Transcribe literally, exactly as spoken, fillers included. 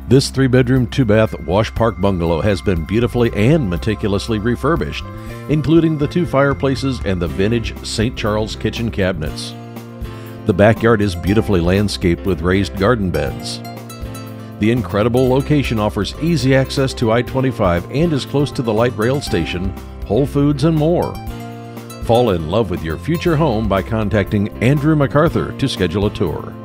This three-bedroom, two-bath wash park bungalow has been beautifully and meticulously refurbished, including the two fireplaces and the vintage Saint Charles kitchen cabinets. The backyard is beautifully landscaped with raised garden beds. The incredible location offers easy access to I twenty-five and is close to the light rail station, Whole Foods, and more. Fall in love with your future home by contacting Andrew MacArthur to schedule a tour.